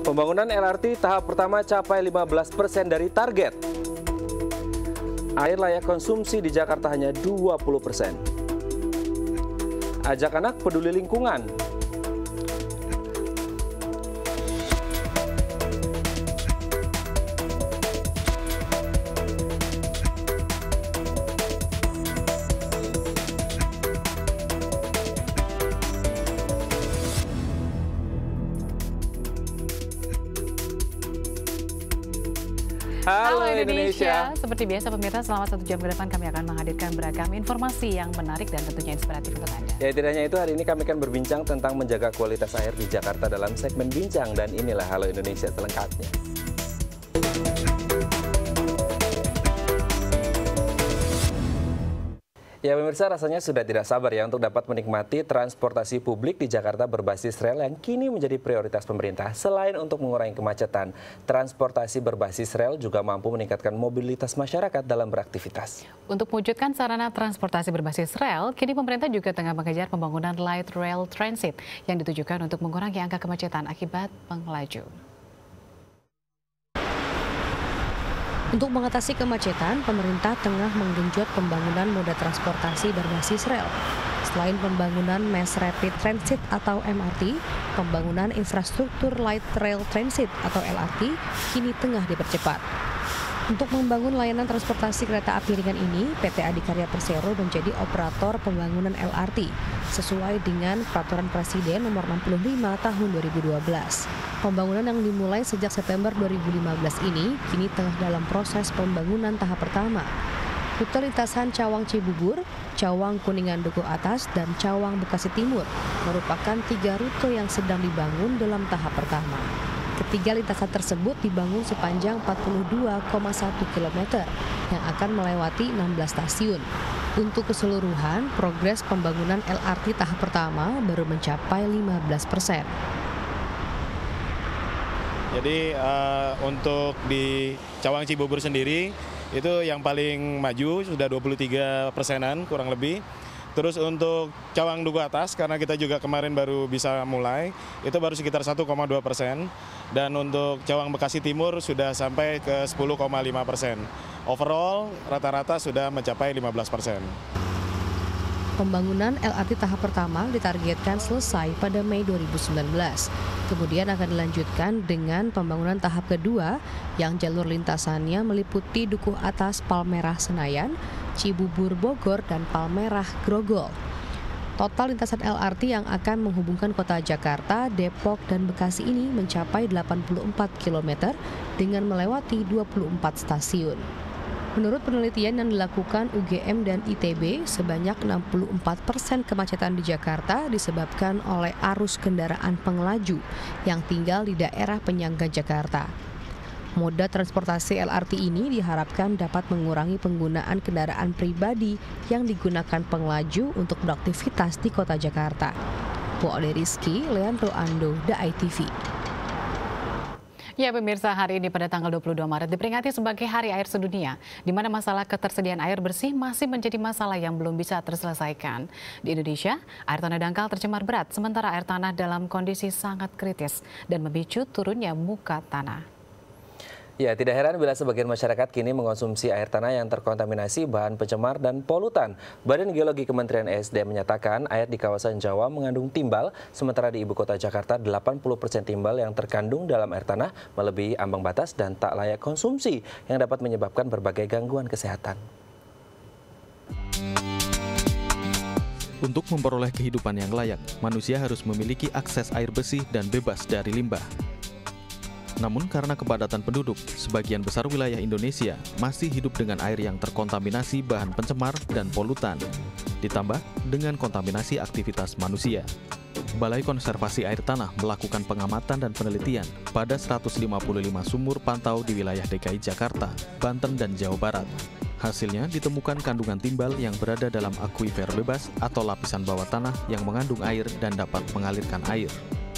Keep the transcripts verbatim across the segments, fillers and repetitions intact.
Pembangunan L R T tahap pertama capai lima belas persen dari target. Air layak konsumsi di Jakarta hanya dua puluh persen. Ajak anak peduli lingkungan. Halo, Halo Indonesia. Indonesia, seperti biasa pemirsa selama satu jam ke depan kami akan menghadirkan beragam informasi yang menarik dan tentunya inspiratif untuk Anda. Ya, tidak hanya itu, hari ini kami akan berbincang tentang menjaga kualitas air di Jakarta dalam segmen Bincang, dan inilah Halo Indonesia selengkapnya. Ya pemirsa, rasanya sudah tidak sabar ya untuk dapat menikmati transportasi publik di Jakarta berbasis rel yang kini menjadi prioritas pemerintah. Selain untuk mengurangi kemacetan, transportasi berbasis rel juga mampu meningkatkan mobilitas masyarakat dalam beraktivitas. Untuk mewujudkan sarana transportasi berbasis rel, kini pemerintah juga tengah mengejar pembangunan light rail transit yang ditujukan untuk mengurangi angka kemacetan akibat pengelaju. Untuk mengatasi kemacetan, pemerintah tengah menggenjot pembangunan moda transportasi berbasis rel. Selain pembangunan Mass Rapid Transit atau M R T, pembangunan infrastruktur Light Rail Transit atau L R T kini tengah dipercepat. Untuk membangun layanan transportasi kereta api ringan ini, P T Adikarya Persero menjadi operator pembangunan L R T sesuai dengan Peraturan Presiden Nomor enam puluh lima Tahun dua ribu dua belas. Pembangunan yang dimulai sejak September dua ribu lima belas ini kini tengah dalam proses pembangunan tahap pertama. Rute lintasan Cawang Cibubur, Cawang Kuningan Duku Atas, dan Cawang Bekasi Timur merupakan tiga rute yang sedang dibangun dalam tahap pertama. Ketiga lintasan tersebut dibangun sepanjang empat puluh dua koma satu kilometer yang akan melewati enam belas stasiun. Untuk keseluruhan, progres pembangunan L R T tahap pertama baru mencapai lima belas persen. Jadi uh, untuk di Cawang Cibubur sendiri itu yang paling maju sudah dua puluh tiga persenan kurang lebih. Terus untuk Cawang Duku Atas, karena kita juga kemarin baru bisa mulai, itu baru sekitar satu koma dua persen. Dan untuk Cawang Bekasi Timur sudah sampai ke sepuluh koma lima persen. Overall, rata-rata sudah mencapai lima belas persen. Pembangunan L R T tahap pertama ditargetkan selesai pada Mei dua ribu sembilan belas. Kemudian akan dilanjutkan dengan pembangunan tahap kedua yang jalur lintasannya meliputi Duku Atas Palmerah Senayan, Cibubur Bogor, dan Palmerah Grogol. Total lintasan L R T yang akan menghubungkan kota Jakarta, Depok, dan Bekasi ini mencapai delapan puluh empat kilometer dengan melewati dua puluh empat stasiun. Menurut penelitian yang dilakukan U G M dan I T B, sebanyak enam puluh empat persen kemacetan di Jakarta disebabkan oleh arus kendaraan pengelaju yang tinggal di daerah penyangga Jakarta. Moda transportasi L R T ini diharapkan dapat mengurangi penggunaan kendaraan pribadi yang digunakan pengelaju untuk beraktivitas di kota Jakarta. Po Ade Rizky, Leandro Ando, D A I T V. Ya pemirsa, hari ini pada tanggal dua puluh dua Maret diperingati sebagai Hari Air Sedunia, di mana masalah ketersediaan air bersih masih menjadi masalah yang belum bisa terselesaikan. Di Indonesia, air tanah dangkal tercemar berat, sementara air tanah dalam kondisi sangat kritis dan memicu turunnya muka tanah. Ya, tidak heran bila sebagian masyarakat kini mengonsumsi air tanah yang terkontaminasi bahan pencemar dan polutan. Badan Geologi Kementerian E S D M menyatakan air di kawasan Jawa mengandung timbal, sementara di ibu kota Jakarta delapan puluh persen timbal yang terkandung dalam air tanah melebihi ambang batas dan tak layak konsumsi yang dapat menyebabkan berbagai gangguan kesehatan. Untuk memperoleh kehidupan yang layak, manusia harus memiliki akses air bersih dan bebas dari limbah. Namun karena kepadatan penduduk, sebagian besar wilayah Indonesia masih hidup dengan air yang terkontaminasi bahan pencemar dan polutan, ditambah dengan kontaminasi aktivitas manusia. Balai Konservasi Air Tanah melakukan pengamatan dan penelitian pada seratus lima puluh lima sumur pantau di wilayah D K I Jakarta, Banten, dan Jawa Barat. Hasilnya ditemukan kandungan timbal yang berada dalam akuifer bebas atau lapisan bawah tanah yang mengandung air dan dapat mengalirkan air.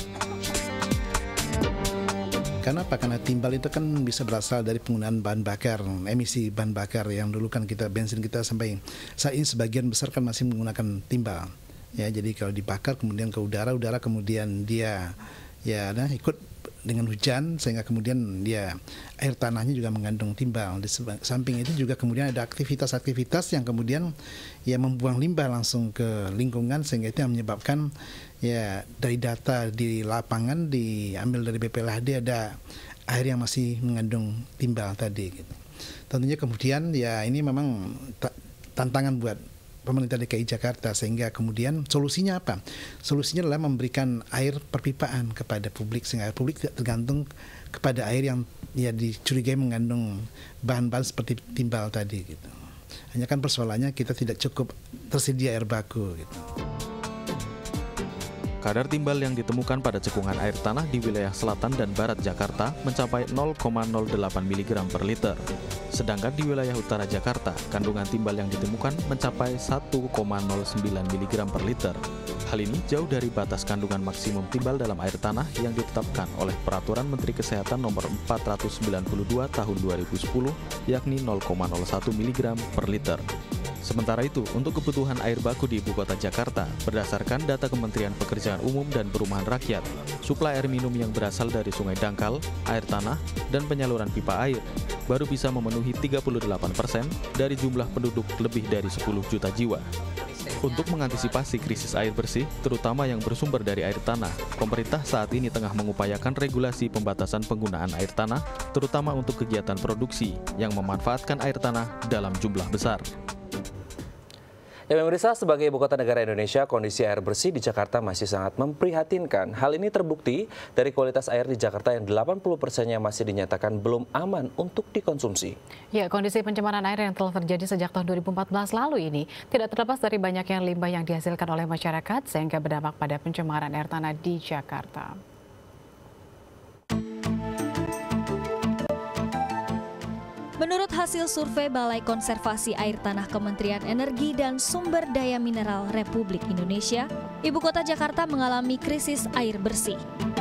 Kenapa? Karena timbal itu kan bisa berasal dari penggunaan bahan bakar, emisi bahan bakar yang dulu kan kita bensin kita sampai saat ini sebagian besar kan masih menggunakan timbal. Ya, jadi kalau dibakar kemudian ke udara, udara kemudian dia ya nah, ikut dengan hujan sehingga kemudian dia air tanahnya juga mengandung timbal. Di samping itu juga kemudian ada aktivitas-aktivitas yang kemudian ya membuang limbah langsung ke lingkungan sehingga itu yang menyebabkan ya dari data di lapangan diambil dari B P L H D ada air yang masih mengandung timbal tadi gitu. Tentunya kemudian ya ini memang tantangan buat pemerintah D K I Jakarta sehingga kemudian solusinya apa? Solusinya adalah memberikan air perpipaan kepada publik sehingga air publik tidak tergantung kepada air yang ya dicurigai mengandung bahan-bahan seperti timbal tadi gitu. Hanya kan persoalannya kita tidak cukup tersedia air baku gitu. Kadar timbal yang ditemukan pada cekungan air tanah di wilayah selatan dan barat Jakarta mencapai nol koma nol delapan miligram per liter. Sedangkan di wilayah utara Jakarta, kandungan timbal yang ditemukan mencapai satu koma nol sembilan miligram per liter. Hal ini jauh dari batas kandungan maksimum timbal dalam air tanah yang ditetapkan oleh Peraturan Menteri Kesehatan Nomor empat ratus sembilan puluh dua Tahun dua ribu sepuluh, yakni nol koma nol satu miligram per liter. Sementara itu, untuk kebutuhan air baku di Ibu Kota Jakarta, berdasarkan data Kementerian Pekerjaan Umum dan Perumahan Rakyat, suplai air minum yang berasal dari Sungai Dangkal, air tanah, dan penyaluran pipa air baru bisa memenuhi tiga puluh delapan persen dari jumlah penduduk lebih dari sepuluh juta jiwa. Untuk mengantisipasi krisis air bersih, terutama yang bersumber dari air tanah, pemerintah saat ini tengah mengupayakan regulasi pembatasan penggunaan air tanah, terutama untuk kegiatan produksi yang memanfaatkan air tanah dalam jumlah besar. Ya pemirsa, sebagai ibu kota negara Indonesia, kondisi air bersih di Jakarta masih sangat memprihatinkan. Hal ini terbukti dari kualitas air di Jakarta yang delapan puluh persennya masih dinyatakan belum aman untuk dikonsumsi. Ya, kondisi pencemaran air yang telah terjadi sejak tahun dua ribu empat belas lalu ini tidak terlepas dari banyaknya limbah yang dihasilkan oleh masyarakat sehingga berdampak pada pencemaran air tanah di Jakarta. Menurut hasil survei Balai Konservasi Air Tanah Kementerian Energi dan Sumber Daya Mineral Republik Indonesia, Ibu Kota Jakarta mengalami krisis air bersih.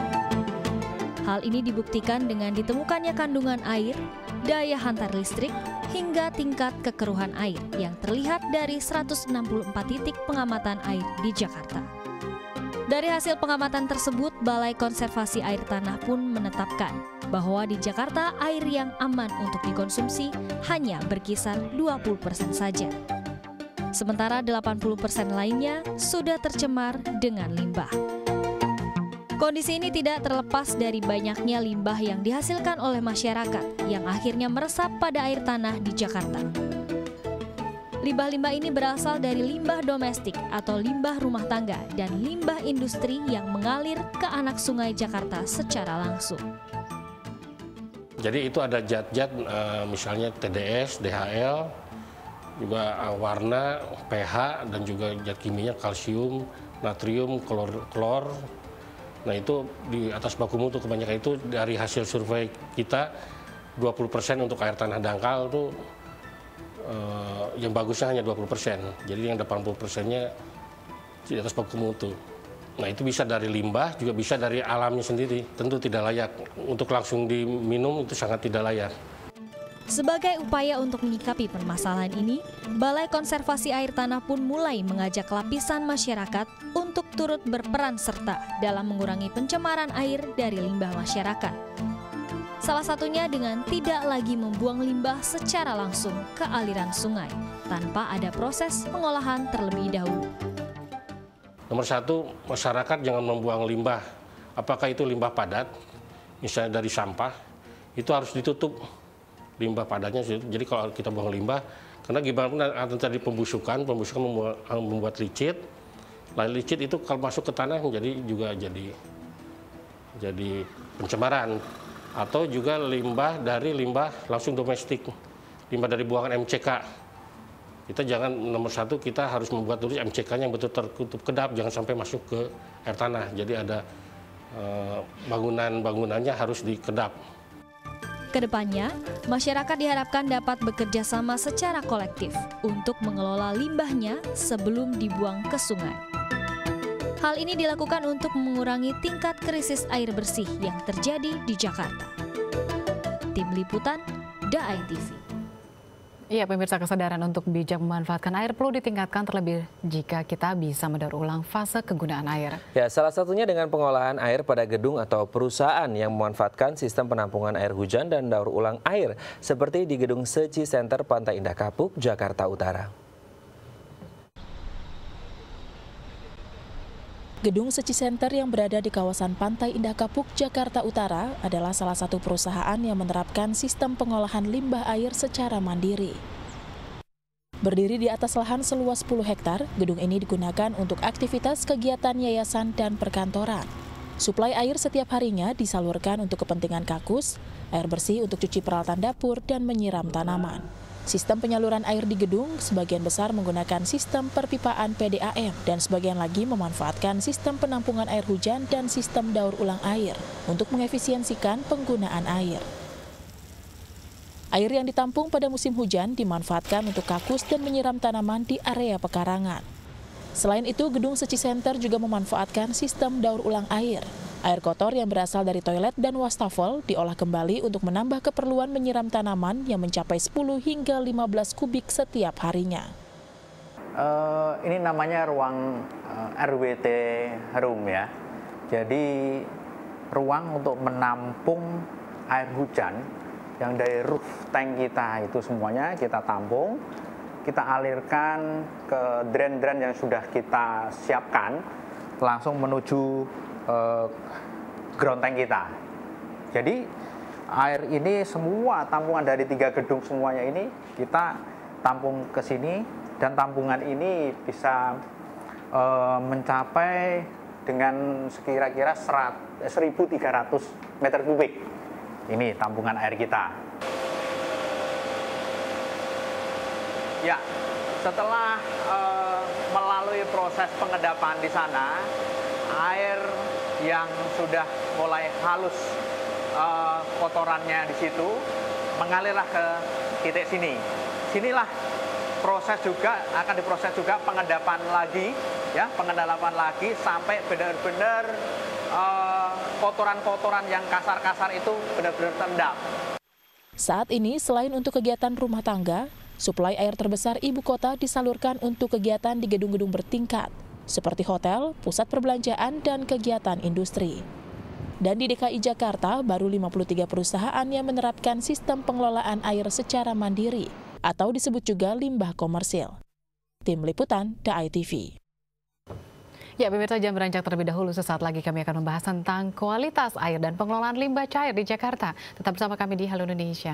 Hal ini dibuktikan dengan ditemukannya kandungan air, daya hantar listrik, hingga tingkat kekeruhan air yang terlihat dari seratus enam puluh empat titik pengamatan air di Jakarta. Dari hasil pengamatan tersebut, Balai Konservasi Air Tanah pun menetapkan bahwa di Jakarta air yang aman untuk dikonsumsi hanya berkisar dua puluh persen saja. Sementara delapan puluh persen lainnya sudah tercemar dengan limbah. Kondisi ini tidak terlepas dari banyaknya limbah yang dihasilkan oleh masyarakat yang akhirnya meresap pada air tanah di Jakarta. Limbah-limbah ini berasal dari limbah domestik atau limbah rumah tangga dan limbah industri yang mengalir ke anak sungai Jakarta secara langsung. Jadi itu ada zat-zat misalnya T D S, D H L, juga warna, pH, dan juga zat kimianya kalsium, natrium, klor, klor. Nah itu di atas baku mutu kebanyakan itu dari hasil survei kita dua puluh persen untuk air tanah dangkal tuh Uh, yang bagusnya hanya dua puluh persen, jadi yang delapan puluh persennya di atas baku mutu. Nah itu bisa dari limbah, juga bisa dari alamnya sendiri, tentu tidak layak. Untuk langsung diminum itu sangat tidak layak. Sebagai upaya untuk menyikapi permasalahan ini, Balai Konservasi Air Tanah pun mulai mengajak lapisan masyarakat untuk turut berperan serta dalam mengurangi pencemaran air dari limbah masyarakat. Salah satunya dengan tidak lagi membuang limbah secara langsung ke aliran sungai tanpa ada proses pengolahan terlebih dahulu. Nomor satu, masyarakat jangan membuang limbah. Apakah itu limbah padat, misalnya dari sampah, itu harus ditutup limbah padatnya. Jadi kalau kita buang limbah, karena gimana ada tadi pembusukan, pembusukan membuat, membuat licit. Lalu licit itu kalau masuk ke tanah jadi juga jadi jadi pencemaran. Atau juga limbah dari limbah langsung domestik, limbah dari buangan M C K. Kita jangan, nomor satu kita harus membuat dulu M C K-nya yang betul tertutup kedap, jangan sampai masuk ke air tanah. Jadi ada eh, bangunan-bangunannya harus dikedap. Kedepannya, masyarakat diharapkan dapat bekerja sama secara kolektif untuk mengelola limbahnya sebelum dibuang ke sungai. Hal ini dilakukan untuk mengurangi tingkat krisis air bersih yang terjadi di Jakarta. Tim Liputan, D A I T V. Iya, pemirsa, kesadaran untuk bijak memanfaatkan air perlu ditingkatkan terlebih jika kita bisa mendaur ulang fase kegunaan air. Ya, salah satunya dengan pengolahan air pada gedung atau perusahaan yang memanfaatkan sistem penampungan air hujan dan daur ulang air seperti di gedung Seci Center Pantai Indah Kapuk, Jakarta Utara. Gedung Seci Center yang berada di kawasan Pantai Indah Kapuk, Jakarta Utara adalah salah satu perusahaan yang menerapkan sistem pengolahan limbah air secara mandiri. Berdiri di atas lahan seluas sepuluh hektar, gedung ini digunakan untuk aktivitas kegiatan yayasan dan perkantoran. Suplai air setiap harinya disalurkan untuk kepentingan kakus, air bersih untuk cuci peralatan dapur, dan menyiram tanaman. Sistem penyaluran air di gedung sebagian besar menggunakan sistem perpipaan P D A M dan sebagian lagi memanfaatkan sistem penampungan air hujan dan sistem daur ulang air untuk mengefisiensikan penggunaan air. Air yang ditampung pada musim hujan dimanfaatkan untuk kakus dan menyiram tanaman di area pekarangan. Selain itu, gedung Seci Center juga memanfaatkan sistem daur ulang air. Air kotor yang berasal dari toilet dan wastafel diolah kembali untuk menambah keperluan menyiram tanaman yang mencapai sepuluh hingga lima belas kubik setiap harinya. Uh, ini namanya ruang uh, R W T room ya. Jadi ruang untuk menampung air hujan yang dari roof tank kita itu semuanya kita tampung, kita alirkan ke drain-drain yang sudah kita siapkan langsung menuju Uh, ground tank kita. Jadi air ini semua tampungan dari tiga gedung semuanya ini kita tampung ke sini dan tampungan ini bisa uh, mencapai dengan sekira-kira seribu tiga ratus meter kubik. Ini tampungan air kita. Ya, setelah uh, melalui proses pengedapan di sana, air yang sudah mulai halus uh, kotorannya di situ mengalirlah ke titik sini. Sinilah proses juga akan diproses juga pengendapan lagi, ya pengendapan lagi sampai benar-benar uh, kotoran-kotoran yang kasar-kasar itu benar-benar terendam. Saat ini selain untuk kegiatan rumah tangga, suplai air terbesar ibu kota disalurkan untuk kegiatan di gedung-gedung bertingkat, seperti hotel, pusat perbelanjaan, dan kegiatan industri. Dan di D K I Jakarta, baru lima puluh tiga perusahaan yang menerapkan sistem pengelolaan air secara mandiri, atau disebut juga limbah komersil. Tim Liputan, D A I T V. Ya, pemirsa, jam beranjak terlebih dahulu. Sesaat lagi kami akan membahas tentang kualitas air dan pengelolaan limbah cair di Jakarta. Tetap bersama kami di Halo Indonesia.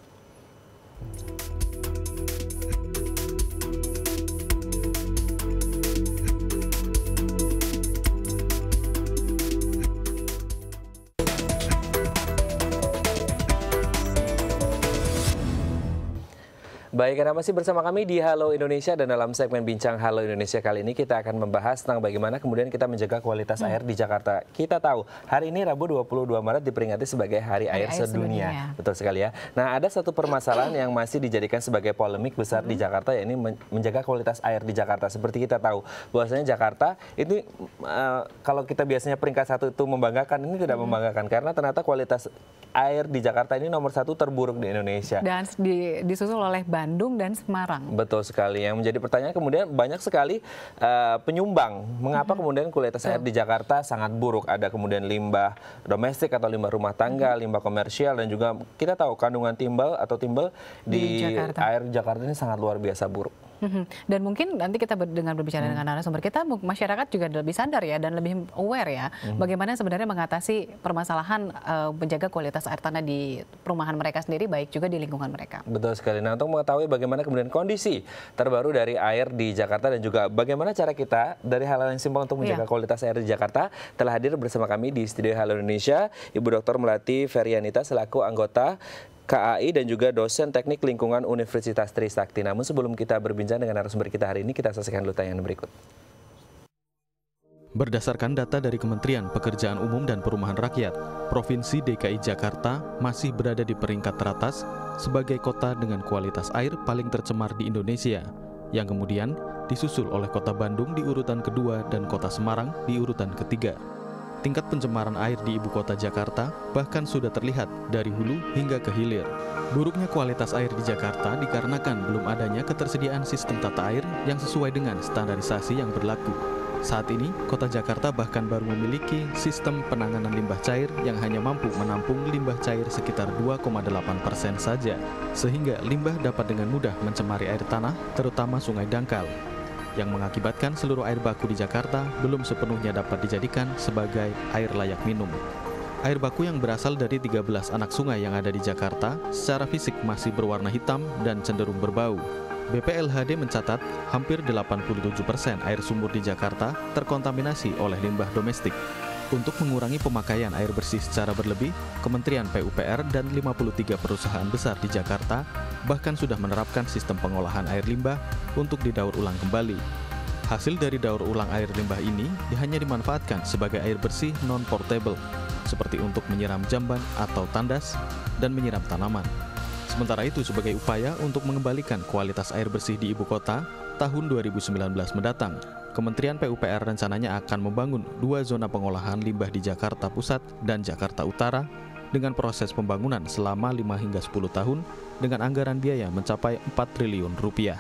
Baik, Anda masih bersama kami di Halo Indonesia, dan dalam segmen Bincang Halo Indonesia kali ini kita akan membahas tentang bagaimana kemudian kita menjaga kualitas hmm. air di Jakarta. Kita tahu hari ini Rabu dua puluh dua Maret diperingati sebagai Hari Air, air Sedunia. Sedunia. Betul sekali ya. Nah, ada satu permasalahan yang masih dijadikan sebagai polemik besar hmm. di Jakarta, yakni menjaga kualitas air di Jakarta. Seperti kita tahu bahwasanya Jakarta ini uh, kalau kita biasanya peringkat satu itu membanggakan, ini tidak hmm. membanggakan karena ternyata kualitas air di Jakarta ini nomor satu terburuk di Indonesia. Dan di, disusul oleh Bandung dan Semarang. Betul sekali. Yang menjadi pertanyaan kemudian banyak sekali uh, penyumbang. Mengapa mm-hmm. kemudian kualitas air di Jakarta sangat buruk? Ada kemudian limbah domestik atau limbah rumah tangga, mm-hmm. limbah komersial, dan juga kita tahu kandungan timbal atau timbal di, di Jakarta. Air Jakarta ini sangat luar biasa buruk. Dan mungkin nanti kita ber, dengan berbicara hmm. dengan narasumber kita, masyarakat juga lebih sadar ya dan lebih aware ya hmm. bagaimana sebenarnya mengatasi permasalahan uh, menjaga kualitas air tanah di perumahan mereka sendiri, baik juga di lingkungan mereka. Betul sekali. Nah, untuk mengetahui bagaimana kemudian kondisi terbaru dari air di Jakarta dan juga bagaimana cara kita dari hal-hal yang simpel untuk menjaga yeah. kualitas air di Jakarta, telah hadir bersama kami di studio Halo Indonesia Ibu Doktor Melati Ferianita selaku anggota K A I dan juga dosen teknik lingkungan Universitas Trisakti. Namun sebelum kita berbincang dengan narasumber kita hari ini, kita saksikan dulu tayangan berikut. Berdasarkan data dari Kementerian Pekerjaan Umum dan Perumahan Rakyat, Provinsi D K I Jakarta masih berada di peringkat teratas sebagai kota dengan kualitas air paling tercemar di Indonesia, yang kemudian disusul oleh Kota Bandung di urutan kedua dan Kota Semarang di urutan ketiga. tingkat pencemaran air di ibu kota Jakarta bahkan sudah terlihat dari hulu hingga ke hilir. Buruknya kualitas air di Jakarta dikarenakan belum adanya ketersediaan sistem tata air yang sesuai dengan standarisasi yang berlaku. Saat ini, kota Jakarta bahkan baru memiliki sistem penanganan limbah cair yang hanya mampu menampung limbah cair sekitar dua koma delapan persen saja, sehingga limbah dapat dengan mudah mencemari air tanah, terutama Sungai Dangkal, yang mengakibatkan seluruh air baku di Jakarta belum sepenuhnya dapat dijadikan sebagai air layak minum. Air baku yang berasal dari tiga belas anak sungai yang ada di Jakarta secara fisik masih berwarna hitam dan cenderung berbau. B P L H D mencatat hampir delapan puluh tujuh persen air sumur di Jakarta terkontaminasi oleh limbah domestik. Untuk mengurangi pemakaian air bersih secara berlebih, Kementerian P U P R dan lima puluh tiga perusahaan besar di Jakarta bahkan sudah menerapkan sistem pengolahan air limbah untuk didaur ulang kembali. Hasil dari daur ulang air limbah ini hanya dimanfaatkan sebagai air bersih non-portable, seperti untuk menyiram jamban atau tandas dan menyiram tanaman. Sementara itu, sebagai upaya untuk mengembalikan kualitas air bersih di ibu kota, tahun dua ribu sembilan belas mendatang, Kementerian P U P R rencananya akan membangun dua zona pengolahan limbah di Jakarta Pusat dan Jakarta Utara dengan proses pembangunan selama lima hingga sepuluh tahun dengan anggaran biaya mencapai empat triliun rupiah.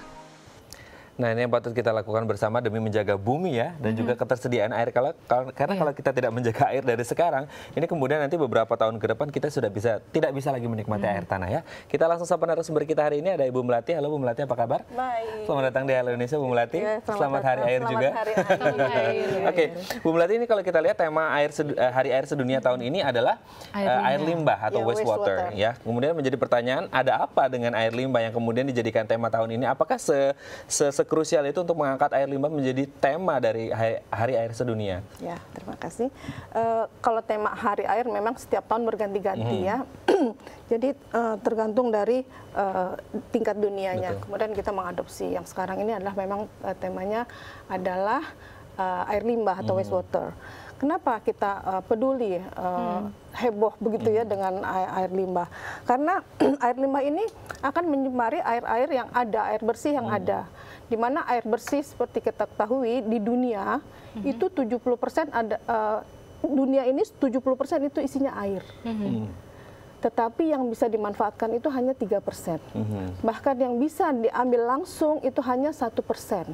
Nah, ini yang patut kita lakukan bersama demi menjaga bumi ya, dan mm-hmm. juga ketersediaan air. Kalau, kalau karena yeah. kalau kita tidak menjaga air dari sekarang, ini kemudian nanti beberapa tahun ke depan kita sudah bisa tidak bisa lagi menikmati mm. air tanah ya. Kita langsung sapa narasumber kita hari ini, ada Ibu Melati. Halo Bu Melati, apa kabar? Baik. Selamat datang di Halo Indonesia Bu Melati. Ya, selamat, selamat Hari Air selamat juga. Hari Air. Oke, okay. Bu Melati, ini kalau kita lihat tema air sedu, Hari Air Sedunia tahun ini adalah air limbah, uh, air limbah atau ya, wastewater waste ya. Kemudian menjadi pertanyaan, ada apa dengan air limbah yang kemudian dijadikan tema tahun ini? Apakah se, se sekrusial itu untuk mengangkat air limbah menjadi tema dari Hari Air Sedunia? Ya, terima kasih. Uh, kalau tema Hari Air memang setiap tahun berganti-ganti mm-hmm. ya. Jadi uh, tergantung dari uh, tingkat dunianya. Betul. Kemudian kita mengadopsi yang sekarang ini adalah memang uh, temanya adalah uh, air limbah atau mm-hmm. wastewater. Kenapa kita uh, peduli, uh, hmm. heboh begitu hmm. ya dengan air, air limbah? Karena air limbah ini akan menyemari air-air yang ada, air bersih yang hmm. ada. Di mana air bersih seperti kita ketahui di dunia hmm. itu tujuh puluh persen ada, uh, dunia ini tujuh puluh persen itu isinya air. Hmm. Tetapi yang bisa dimanfaatkan itu hanya tiga persen. Hmm. Bahkan yang bisa diambil langsung itu hanya satu persen.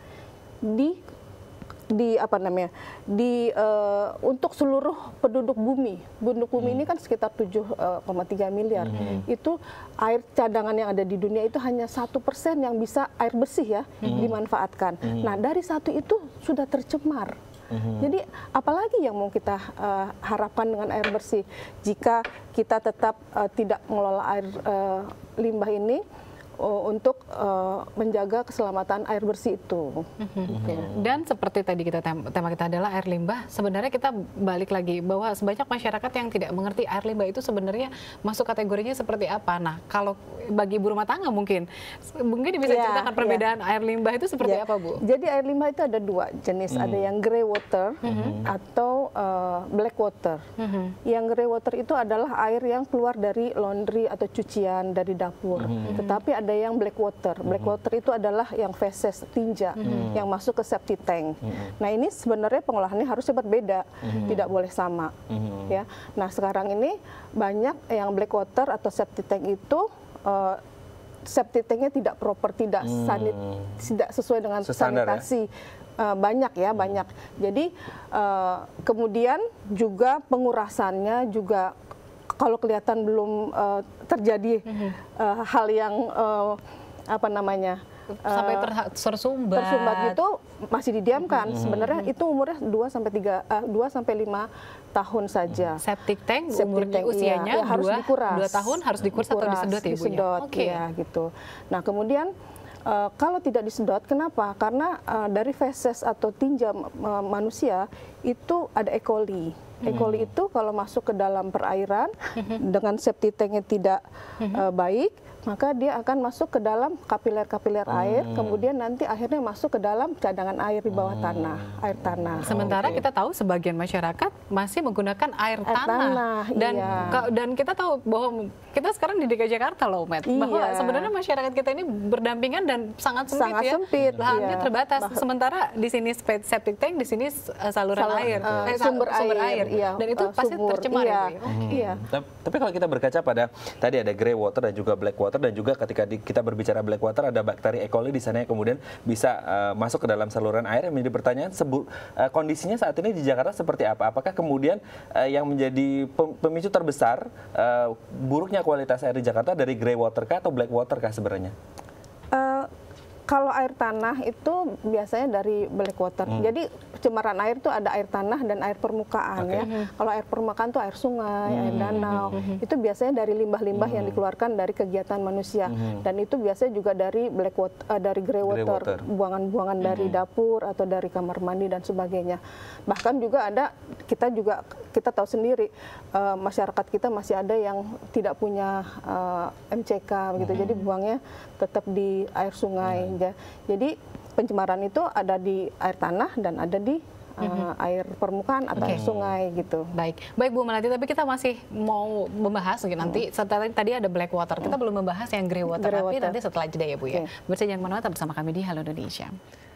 Di di apa namanya di uh, untuk seluruh penduduk bumi penduduk bumi hmm. ini kan sekitar tujuh koma tiga miliar hmm. itu air cadangan yang ada di dunia itu hanya satu persen yang bisa air bersih ya hmm. dimanfaatkan. Hmm. Nah dari satu itu sudah tercemar. Hmm. Jadi apalagi yang mau kita uh, harapkan dengan air bersih jika kita tetap uh, tidak mengelola air uh, limbah ini untuk uh, menjaga keselamatan air bersih itu. Mm-hmm. Ya. Dan seperti tadi kita tema, tema kita adalah air limbah, sebenarnya kita balik lagi bahwa sebanyak masyarakat yang tidak mengerti air limbah itu sebenarnya masuk kategorinya seperti apa. Nah, kalau bagi ibu rumah tangga mungkin mungkin bisa ya, ceritakan perbedaan ya. Air limbah itu seperti ya. apa, Bu? Jadi air limbah itu ada dua jenis, hmm. ada yang grey water hmm. atau uh, black water. Hmm. Yang grey water itu adalah air yang keluar dari laundry atau cucian dari dapur. Hmm. Tetapi ada yang black water. Black water itu adalah yang feses, tinja, mm-hmm. yang masuk ke septic tank. Mm-hmm. Nah ini sebenarnya pengolahannya harusnya berbeda, mm-hmm. tidak boleh sama. Mm-hmm. Ya. Nah sekarang ini banyak yang black water atau septic tank itu uh, septic tanknya tidak proper, tidak mm. sanit, tidak sesuai dengan Standar, sanitasi. Ya? Uh, banyak ya, mm. banyak. Jadi uh, kemudian juga pengurasannya juga kalau kelihatan belum uh, terjadi mm-hmm. uh, hal yang uh, apa namanya sampai uh, tersumbat tersumbat itu masih didiamkan. Mm-hmm. Sebenarnya itu umurnya dua sampai tiga uh, dua sampai lima tahun saja. Septic tank Septic umurnya tank, usianya iya, harus dikuras. dua tahun harus dikuras, dikuras atau disedot ya, Bu? Disedot, okay. ya gitu. Nah, kemudian Uh, kalau tidak disedot, kenapa? Karena uh, dari feses atau tinja uh, manusia itu ada E. coli. Hmm. E. coli itu kalau masuk ke dalam perairan hmm. dengan septic tanknya tidak hmm. uh, baik, maka dia akan masuk ke dalam kapiler-kapiler hmm. air, kemudian nanti akhirnya masuk ke dalam cadangan air di bawah hmm. tanah, air tanah. Sementara okay. kita tahu sebagian masyarakat masih menggunakan air, air tanah. tanah, dan iya. dan kita tahu bahwa kita sekarang di D K I Jakarta loh, Met, iya. bahwa sebenarnya masyarakat kita ini berdampingan dan sangat sempit sangat ya, sempit, lahannya iya. terbatas. Bah Sementara di sini septic tank, di sini saluran Salur, air, uh, eh, sumber, sumber air, air iya. dan itu uh, pasti subur. tercemar. Iya. Ya, hmm. iya. Tapi kalau kita berkaca pada tadi ada grey water dan juga black water, dan juga ketika di, kita berbicara black water ada bakteri E. coli di sana yang kemudian bisa uh, masuk ke dalam saluran air. Yang menjadi pertanyaan, sebu, uh, kondisinya saat ini di Jakarta seperti apa? Apakah kemudian uh, yang menjadi pemicu terbesar uh, buruknya kualitas air di Jakarta dari grey water kah atau black water kah sebenarnya? Uh, kalau air tanah itu biasanya dari black water. Hmm. Jadi pencemaran air itu ada air tanah dan air permukaan okay. ya. Hmm. Kalau air permukaan itu air sungai, hmm. air danau. Hmm. Itu biasanya dari limbah-limbah hmm. yang dikeluarkan dari kegiatan manusia. Hmm. Dan itu biasanya juga dari black water, uh, dari grey water, buangan-buangan hmm. dari dapur atau dari kamar mandi dan sebagainya. Bahkan juga ada, kita juga kita tahu sendiri uh, masyarakat kita masih ada yang tidak punya uh, M C K begitu. Hmm. Jadi buangnya tetap di air sungai. Hmm. Ya. Jadi pencemaran itu ada di air tanah dan ada di uh, mm-hmm. air permukaan atau okay. air sungai gitu. Baik, baik Bu Melati. Tapi kita masih mau membahas nanti. Mm. Setelah tadi ada black water, kita mm. belum membahas yang grey water. Grey tapi water. Nanti setelah jeda ya Bu okay. ya. Bersama jangan kemana-mana, bersama kami di Halo Indonesia.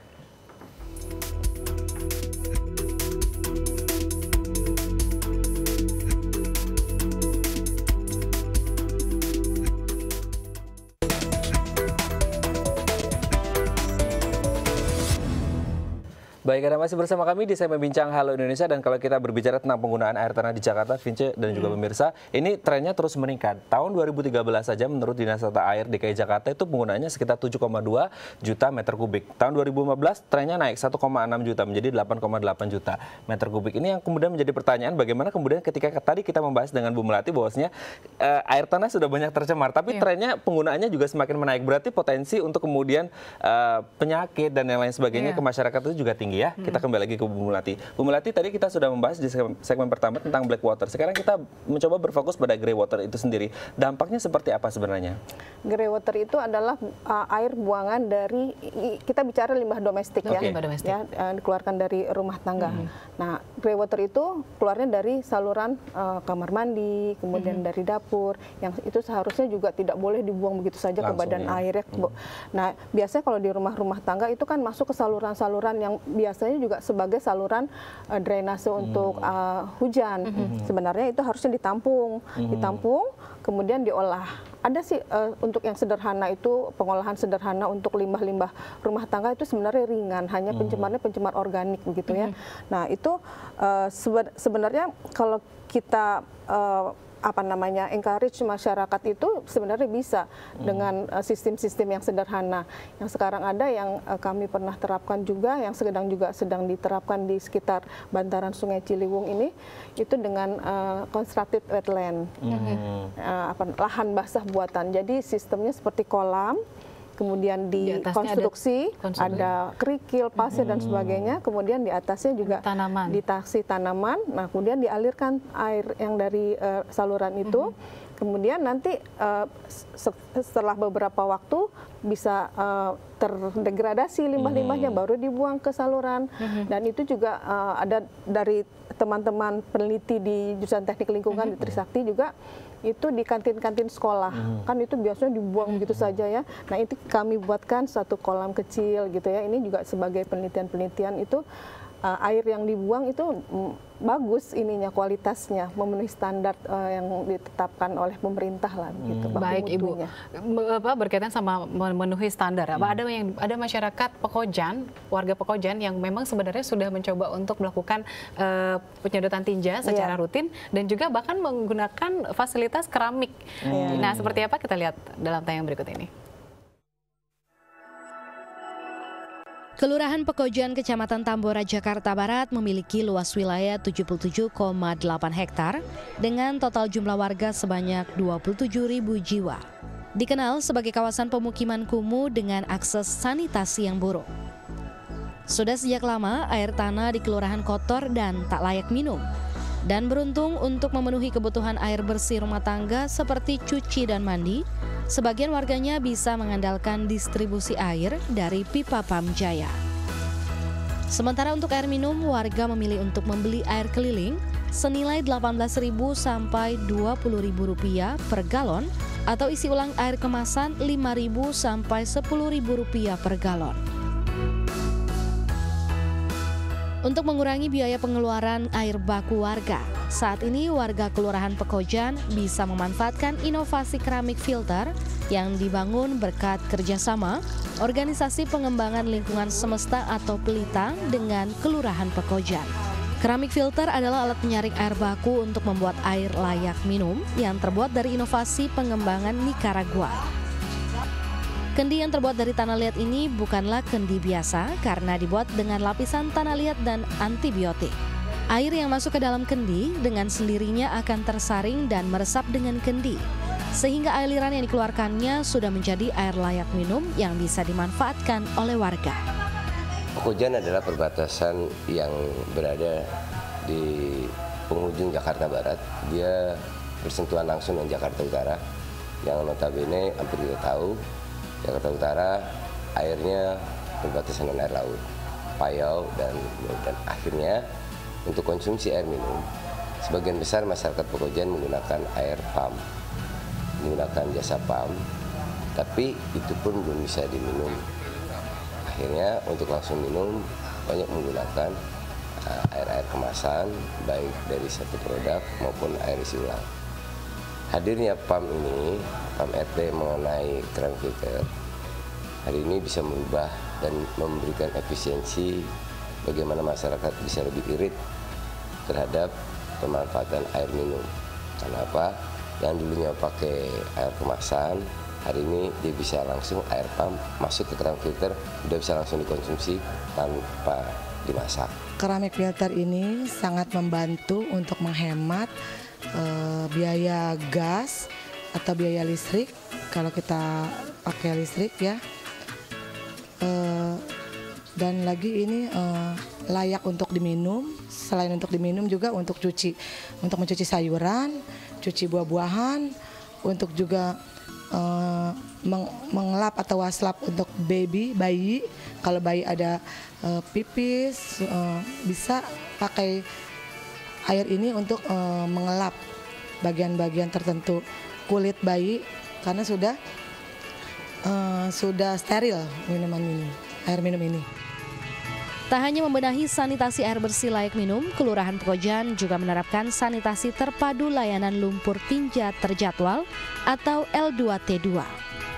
Baik, Anda masih bersama kami di segmen Bincang Halo Indonesia, dan kalau kita berbicara tentang penggunaan air tanah di Jakarta, Vince dan juga pemirsa, ini trennya terus meningkat. Tahun dua ribu tiga belas saja menurut Dinas Tata Air D K I Jakarta itu penggunaannya sekitar tujuh koma dua juta meter kubik. Tahun dua ribu lima belas trennya naik satu koma enam juta menjadi delapan koma delapan juta meter kubik. Ini yang kemudian menjadi pertanyaan, bagaimana kemudian ketika tadi kita membahas dengan Bu Melati bahwasanya eh, air tanah sudah banyak tercemar, tapi yeah. trennya penggunaannya juga semakin menaik. Berarti potensi untuk kemudian eh, penyakit dan yang lain sebagainya yeah. ke masyarakat itu juga tinggi. Ya, hmm. kita kembali lagi ke Bu Melati. Bu Melati, tadi kita sudah membahas di segmen, segmen pertama tentang black water. Sekarang kita mencoba berfokus pada grey water itu sendiri. Dampaknya seperti apa sebenarnya? Grey water itu adalah uh, air buangan dari, kita bicara limbah domestik okay. ya, limbah domestik. ya uh, dikeluarkan dari rumah tangga. Hmm. Nah, grey water itu keluarnya dari saluran uh, kamar mandi, kemudian hmm. dari dapur, yang itu seharusnya juga tidak boleh dibuang begitu saja Langsung, ke badan ya. air. Ya. Hmm. Nah, biasanya kalau di rumah-rumah tangga itu kan masuk ke saluran-saluran yang biasanya juga sebagai saluran uh, drainase hmm. untuk uh, hujan. Hmm. Sebenarnya itu harusnya ditampung, hmm. ditampung, kemudian diolah. Ada sih uh, untuk yang sederhana itu, pengolahan sederhana untuk limbah-limbah rumah tangga itu sebenarnya ringan, hanya hmm. pencemarnya pencemar organik begitu ya. Hmm. Nah itu uh, sebenarnya kalau kita uh, apa namanya encourage masyarakat itu sebenarnya bisa hmm. dengan sistem-sistem uh, yang sederhana yang sekarang ada, yang uh, kami pernah terapkan juga, yang sedang juga sedang diterapkan di sekitar bantaran Sungai Ciliwung ini, itu dengan uh, constructed wetland, hmm. uh, apa, lahan basah buatan. Jadi sistemnya seperti kolam, kemudian di, di konstruksi ada, ada kerikil, pasir hmm. dan sebagainya, kemudian di atasnya juga tanaman. ditaksi tanaman, nah kemudian dialirkan air yang dari uh, saluran itu, hmm. kemudian nanti uh, setelah beberapa waktu bisa uh, terdegradasi limbah-limbahnya, hmm. baru dibuang ke saluran, hmm. dan itu juga uh, ada dari teman-teman peneliti di jurusan Teknik Lingkungan hmm. di Trisakti juga, itu di kantin-kantin sekolah, hmm. kan itu biasanya dibuang hmm. begitu saja ya. Nah itu kami buatkan satu kolam kecil gitu ya. Ini juga sebagai penelitian-penelitian itu uh, air yang dibuang itu mm, bagus ininya, kualitasnya memenuhi standar uh, yang ditetapkan oleh pemerintah lah. Gitu, hmm. Baik Ibu, apa berkaitan sama memenuhi standar. Apa hmm. ada yang ada masyarakat Pekojan, warga Pekojan yang memang sebenarnya sudah mencoba untuk melakukan uh, penyedotan tinja secara yeah. rutin dan juga bahkan menggunakan fasilitas keramik. Hmm. Nah, seperti apa kita lihat dalam tayang berikut ini. Kelurahan Pekojan, Kecamatan Tambora, Jakarta Barat memiliki luas wilayah tujuh puluh tujuh koma delapan hektar dengan total jumlah warga sebanyak dua puluh tujuh ribu jiwa. Dikenal sebagai kawasan pemukiman kumuh dengan akses sanitasi yang buruk. Sudah sejak lama air tanah di kelurahan kotor dan tak layak minum. Dan beruntung untuk memenuhi kebutuhan air bersih rumah tangga seperti cuci dan mandi, Sebagian warganya bisa mengandalkan distribusi air dari pipa Pamjaya. Sementara untuk air minum, warga memilih untuk membeli air keliling senilai delapan belas ribu sampai dua puluh ribu rupiah per galon atau isi ulang air kemasan lima ribu sampai sepuluh ribu rupiah per galon. Untuk mengurangi biaya pengeluaran air baku warga, saat ini warga Kelurahan Pekojan bisa memanfaatkan inovasi keramik filter yang dibangun berkat kerjasama Organisasi Pengembangan Lingkungan Semesta atau PELITA dengan Kelurahan Pekojan. Keramik filter adalah alat penyaring air baku untuk membuat air layak minum yang terbuat dari inovasi pengembangan Nicaragua. Kendi yang terbuat dari tanah liat ini bukanlah kendi biasa karena dibuat dengan lapisan tanah liat dan antibiotik. Air yang masuk ke dalam kendi dengan sendirinya akan tersaring dan meresap dengan kendi, sehingga aliran yang dikeluarkannya sudah menjadi air layak minum yang bisa dimanfaatkan oleh warga. Pekojan adalah perbatasan yang berada di penghujung Jakarta Barat. Dia bersentuhan langsung dengan Jakarta Utara, yang notabene hampir kita tahu Jakarta Utara airnya berbatasan dengan air laut, payau, dan, dan akhirnya untuk konsumsi air minum, sebagian besar masyarakat Pekojan menggunakan air pump, menggunakan jasa pump, tapi itu pun belum bisa diminum. Akhirnya untuk langsung minum banyak menggunakan air-air uh, kemasan, baik dari satu produk maupun air isi ulang. Hadirnya pump ini, pump R T mengenai keran filter, hari ini bisa merubah dan memberikan efisiensi bagaimana masyarakat bisa lebih irit terhadap pemanfaatan air minum. Kenapa? Yang dulunya pakai air kemasan, hari ini dia bisa langsung air pump masuk ke keran filter, udah bisa langsung dikonsumsi tanpa dimasak. Keramik filter ini sangat membantu untuk menghemat Uh, biaya gas atau biaya listrik kalau kita pakai listrik ya, uh, dan lagi ini uh, layak untuk diminum. Selain untuk diminum juga untuk cuci, untuk mencuci sayuran, cuci buah-buahan, untuk juga uh, meng mengelap atau waslap untuk baby bayi. Kalau bayi ada uh, pipis, uh, bisa pakai air ini untuk uh, mengelap bagian-bagian tertentu kulit bayi karena sudah uh, sudah steril minuman ini, air minum ini. Tak hanya membenahi sanitasi air bersih layak minum, Kelurahan Pekojan juga menerapkan sanitasi terpadu layanan lumpur tinja terjadwal atau L dua T dua.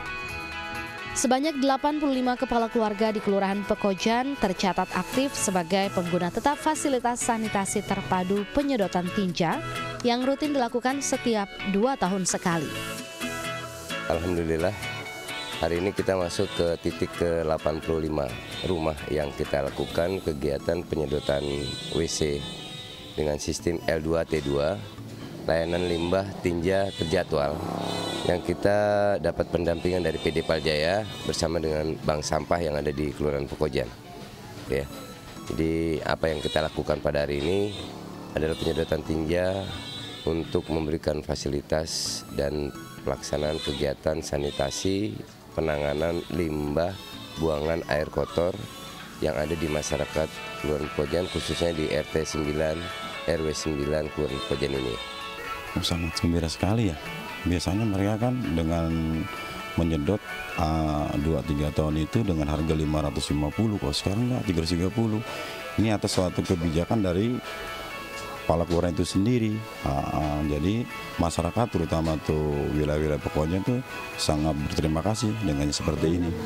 Sebanyak delapan puluh lima kepala keluarga di Kelurahan Pekojan tercatat aktif sebagai pengguna tetap fasilitas sanitasi terpadu penyedotan tinja yang rutin dilakukan setiap dua tahun sekali. Alhamdulillah, hari ini kita masuk ke titik ke delapan puluh lima rumah yang kita lakukan kegiatan penyedotan W C dengan sistem L dua T dua, layanan limbah tinja terjadwal, yang kita dapat pendampingan dari P D Paljaya bersama dengan bank sampah yang ada di Kelurahan Pekojan. Ya. Jadi apa yang kita lakukan pada hari ini adalah penyedotan tinja untuk memberikan fasilitas dan pelaksanaan kegiatan sanitasi penanganan limbah buangan air kotor yang ada di masyarakat Kelurahan Pekojan, khususnya di R T sembilan R W sembilan Kelurahan Pekojan ini. Sangat gembira sekali ya. Biasanya mereka kan dengan menyedot uh, dua tiga tahun itu dengan harga lima ratus lima puluh, kalau sekarang enggak, tiga ratus tiga puluh. Ini atas suatu kebijakan dari kepala kelurahan itu sendiri. Uh, uh, jadi masyarakat terutama tuh wilayah-wilayah Pekojan tuh sangat berterima kasih dengan seperti ini.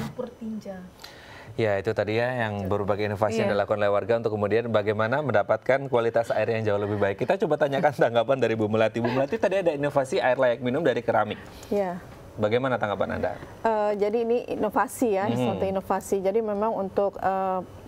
Ya, itu tadi ya yang berbagai inovasi Iya. yang dilakukan oleh warga untuk kemudian bagaimana mendapatkan kualitas air yang jauh lebih baik. Kita coba tanyakan tanggapan dari Bu Melati. Bu Melati, tadi ada inovasi air layak minum dari keramik. Ya. Bagaimana tanggapan Anda? Uh, jadi ini inovasi ya, Hmm. suatu inovasi. Jadi memang untuk uh,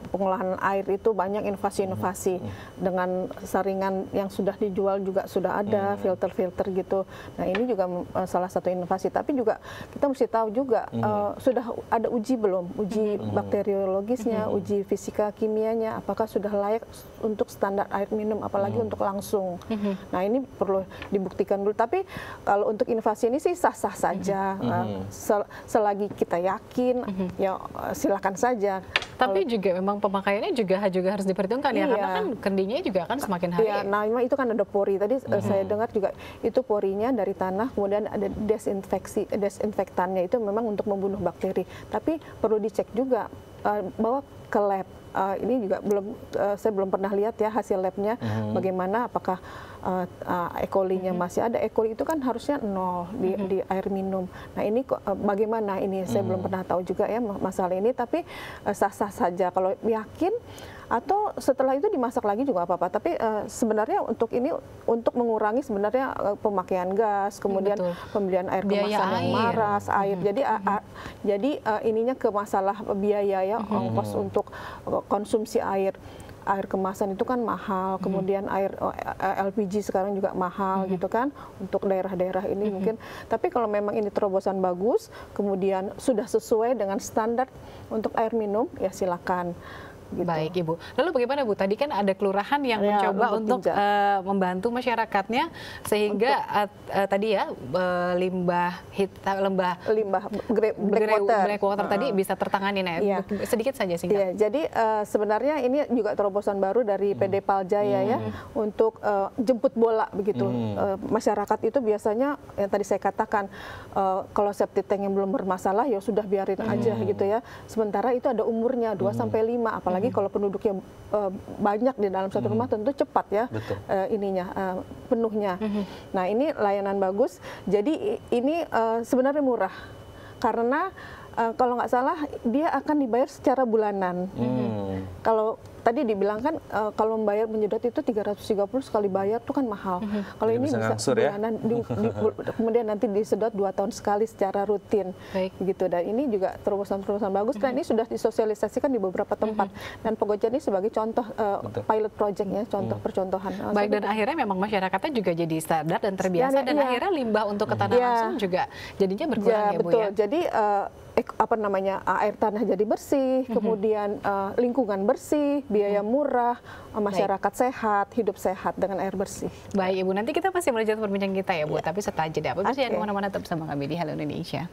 pengolahan air itu banyak inovasi-inovasi hmm. dengan saringan yang sudah dijual juga sudah ada filter-filter hmm. gitu. Nah ini juga uh, salah satu inovasi. Tapi juga kita mesti tahu juga hmm. uh, sudah ada uji belum, uji hmm. bakteriologisnya, hmm. uji fisika kimianya, apakah sudah layak untuk standar air minum, apalagi hmm. untuk langsung. Hmm. Nah ini perlu dibuktikan dulu. Tapi kalau untuk inovasi ini sih sah-sah saja. Hmm. Uh, sel selagi kita yakin, hmm. ya silakan saja. Tapi juga memang pemakaiannya juga juga harus diperhitungkan ya, iya. karena kan kendinya juga akan semakin hari. Iya, nah itu kan ada pori. Tadi mm-hmm. saya dengar juga itu porinya dari tanah, kemudian ada desinfeksi, desinfektannya itu memang untuk membunuh bakteri. Tapi perlu dicek juga uh, bahwa ke lab. Uh, ini juga belum, uh, saya belum pernah lihat ya hasil labnya mm-hmm. bagaimana, apakah uh, uh, E. coli-nya mm-hmm. masih ada. E. coli itu kan harusnya nol di, mm-hmm. di air minum. Nah ini uh, bagaimana ini saya mm-hmm. belum pernah tahu juga ya masalah ini. Tapi uh, sah-sah saja kalau yakin, atau setelah itu dimasak lagi juga apa-apa. Tapi uh, sebenarnya untuk ini untuk mengurangi sebenarnya uh, pemakaian gas, kemudian Betul. pembelian air kemasan biaya yang air. maras, air. Mm-hmm. Jadi uh, uh, jadi uh, ininya ke masalah biaya ya, mm-hmm. ongkos untuk uh, konsumsi air. Air kemasan itu kan mahal, mm-hmm. kemudian air uh, L P G sekarang juga mahal mm-hmm. gitu kan untuk daerah-daerah ini mm-hmm. mungkin. Tapi kalau memang ini terobosan bagus, kemudian sudah sesuai dengan standar untuk air minum, ya silakan. Gitu. Baik Ibu. Lalu bagaimana Bu? Tadi kan ada kelurahan yang ya, mencoba untuk uh, membantu masyarakatnya sehingga uh, uh, tadi ya uh, limbah hitam, limbah limbah black water, black water uh, tadi bisa tertangani. Nah, ya. Sedikit saja singkat. Ya, jadi uh, sebenarnya ini juga terobosan baru dari hmm. P D Paljaya hmm. ya untuk uh, jemput bola begitu. Hmm. Uh, masyarakat itu biasanya yang tadi saya katakan uh, kalau septic tank yang belum bermasalah ya sudah biarin hmm. aja gitu ya. Sementara itu ada umurnya dua sampai lima, apalagi Apalagi kalau penduduknya uh, banyak di dalam satu rumah, tentu cepat ya uh, ininya uh, penuhnya. Mm-hmm. Nah ini layanan bagus. Jadi ini uh, sebenarnya murah karena uh, kalau nggak salah dia akan dibayar secara bulanan. Mm. Kalau tadi dibilang kan uh, kalau membayar menyedot itu tiga ratus tiga puluh sekali bayar itu kan mahal. Mm-hmm. Kalau ini bisa, bisa bulanan, ya? di, di, kemudian nanti disedot dua tahun sekali secara rutin. Baik. Gitu. Dan ini juga terobosan-terobosan bagus. Mm-hmm. Dan ini sudah disosialisasikan di beberapa tempat. Mm-hmm. Dan Pogoja ini sebagai contoh uh, pilot project ya, contoh mm. percontohan. Baik, dan akhirnya memang masyarakatnya juga jadi sadar dan terbiasa. Dan, dan iya. akhirnya limbah untuk ke tanah iya. langsung juga jadinya berkurang ya, ya Bu betul. ya. Jadi uh, apa namanya air tanah jadi bersih, mm-hmm. kemudian uh, lingkungan bersih, biaya murah, uh, masyarakat Baik. sehat, hidup sehat dengan air bersih. Baik Ibu, nanti kita pasti melanjutkan perbincangan kita ya Bu, ya. Tapi setelah jeda. Apa okay. Jangan kemana-mana, tetap bersama kami di Halo Indonesia.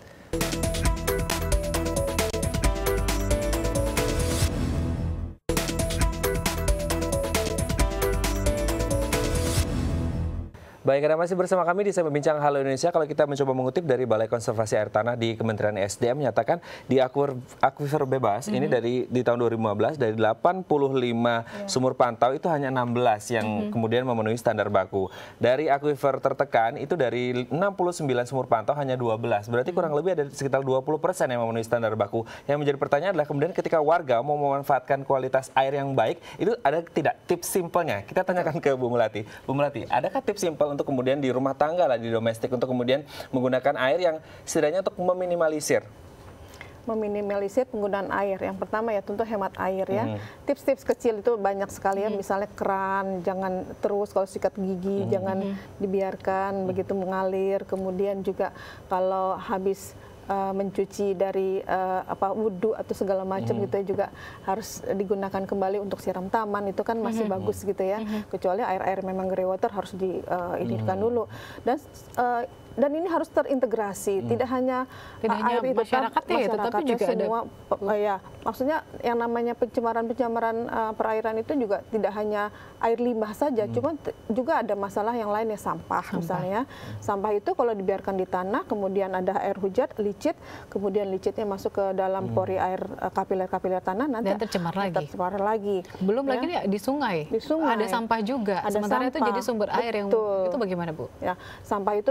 Baik, Anda masih bersama kami di Saya Berbincang Halo Indonesia. Kalau kita mencoba mengutip dari Balai Konservasi Air Tanah di Kementerian S D M menyatakan di akuifer, akuifer bebas mm-hmm. ini dari di tahun dua ribu lima belas dari delapan puluh lima yeah. sumur pantau itu hanya enam belas yang mm-hmm. kemudian memenuhi standar baku. Dari akuifer tertekan itu dari enam puluh sembilan sumur pantau hanya dua belas. Berarti kurang lebih ada sekitar dua puluh persen yang memenuhi standar baku. Yang menjadi pertanyaan adalah kemudian ketika warga mau memanfaatkan kualitas air yang baik, itu ada tidak tips simpelnya? Kita tanyakan ke Bu Melati. Bu Melati, adakah tips simpel untuk kemudian di rumah tangga lah, di domestik, untuk kemudian menggunakan air yang setidaknya untuk meminimalisir meminimalisir penggunaan air. Yang pertama ya tentu hemat air ya. Tips-tips hmm. kecil itu banyak sekali ya, hmm. misalnya keran jangan terus, kalau sikat gigi hmm. jangan dibiarkan hmm. begitu mengalir. Kemudian juga kalau habis Uh, mencuci dari uh, apa wudhu atau segala macam mm-hmm. gitu ya, juga harus digunakan kembali untuk siram taman, itu kan masih mm-hmm. bagus gitu ya. Mm-hmm. Kecuali air-air memang grey water harus di uh, inikan mm-hmm. dulu. Dan uh, dan ini harus terintegrasi, hmm. tidak hanya tidak air hanya itu masyarakatnya, kan, tetapi juga semua, ada ya maksudnya yang namanya pencemaran-pencemaran uh, perairan itu juga tidak hanya air limbah saja, hmm. cuma juga ada masalah yang lain ya, sampah, sampah misalnya. Sampah itu kalau dibiarkan di tanah, kemudian ada air hujan, licit, kemudian licitnya masuk ke dalam hmm. pori air uh, kapiler-kapiler tanah, nanti dan tercemar lagi. Tercemar lagi. Belum ya. lagi nih di sungai. Di sungai ada sampah juga. Ada Sementara sampah. itu jadi sumber air. Betul. Yang itu bagaimana Bu? Ya, sampah itu ya memang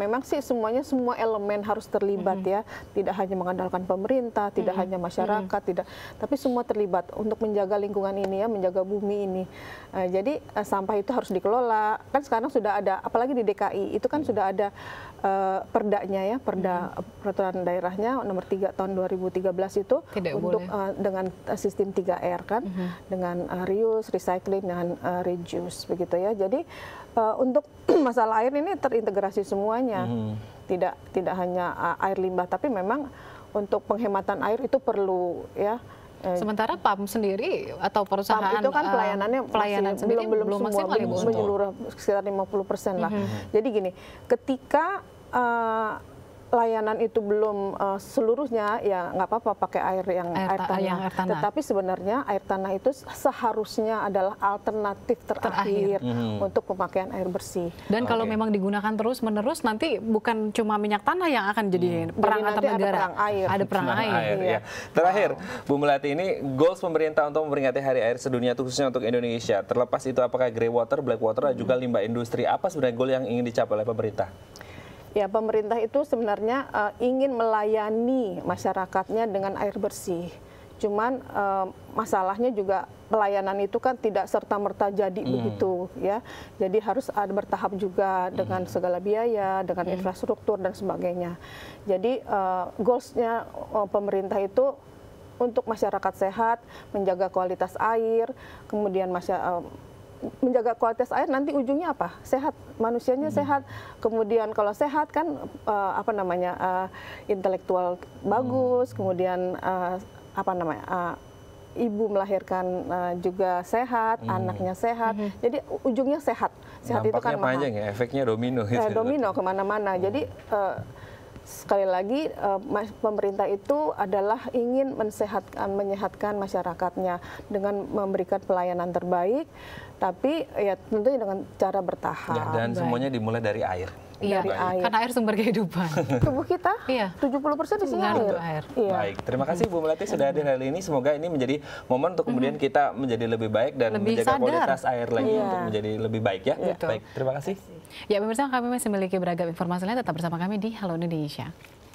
memang sih semuanya semua elemen harus terlibat mm-hmm. ya, tidak hanya mengandalkan pemerintah, tidak mm-hmm. hanya masyarakat, mm-hmm. tidak, tapi semua terlibat untuk menjaga lingkungan ini ya, menjaga bumi ini. Uh, jadi uh, sampah itu harus dikelola. Kan sekarang sudah ada, apalagi di D K I itu kan mm-hmm. sudah ada uh, perdanya ya, perda mm-hmm. peraturan daerahnya nomor tiga tahun dua ribu tiga belas itu tidak untuk uh, dengan sistem tiga R kan, mm-hmm. dengan uh, reuse, recycling, dan uh, reduce begitu ya. Jadi uh, untuk masalah air ini terintegrasi semuanya, hmm. tidak tidak hanya uh, air limbah, tapi memang untuk penghematan air itu perlu ya. Sementara P A M sendiri atau perusahaan P A M itu kan pelayanannya uh, pelayanan masih, sendiri belum belum semua maksimal, menyeluruh sekitar lima puluh persen lah. Mm-hmm. Jadi gini, ketika uh, layanan itu belum uh, seluruhnya, ya nggak apa-apa pakai air yang air, air, tanah. yang air tanah. Tetapi sebenarnya air tanah itu seharusnya adalah alternatif terakhir, terakhir. Hmm. untuk pemakaian air bersih. Dan okay. kalau memang digunakan terus-menerus, nanti bukan cuma minyak tanah yang akan jadi hmm. perang jadi antar negara. Ada perang air. Ada perang nah, air. air ya. Terakhir, Bu Melati, ini goals pemerintah untuk memperingati Hari Air Sedunia khususnya untuk Indonesia. Terlepas itu apakah grey water, black water, dan juga limbah industri, apa sebenarnya goal yang ingin dicapai oleh pemerintah? Ya, pemerintah itu sebenarnya uh, ingin melayani masyarakatnya dengan air bersih. Cuman uh, masalahnya juga pelayanan itu kan tidak serta-merta jadi hmm. begitu ya. Jadi harus ada bertahap juga dengan hmm. segala biaya, dengan hmm. infrastruktur dan sebagainya. Jadi uh, goals-nya uh, pemerintah itu untuk masyarakat sehat, menjaga kualitas air, kemudian masyarakat uh, menjaga kualitas air, nanti ujungnya apa? Sehat, manusianya hmm. sehat. Kemudian kalau sehat kan uh, apa namanya uh, intelektual bagus, hmm. kemudian uh, apa namanya uh, ibu melahirkan uh, juga sehat, hmm. anaknya sehat. Hmm. Jadi ujungnya sehat. Sehat Dampaknya itu kan mahal. Panjang ya, efeknya domino. Gitu. Eh, domino kemana-mana. Hmm. Jadi uh, sekali lagi uh, pemerintah itu adalah ingin mensehatkan, menyehatkan masyarakatnya dengan memberikan pelayanan terbaik, tapi ya tentunya dengan cara bertahap. Ya, dan Baik. semuanya dimulai dari air. Iya, dari air. Karena air sumber kehidupan. Tubuh kita iya. tujuh puluh persen isinya air. air. Iya. Baik, terima kasih Bu Melati sudah hadir hari ini. Semoga ini menjadi momen untuk kemudian kita menjadi lebih baik dan lebih menjaga sadar. kualitas air lagi iya. untuk menjadi lebih baik ya. Iya. Baik, terima kasih. Ya, pemirsa, kami masih memiliki beragam informasi lain, tetap bersama kami di Halo Indonesia.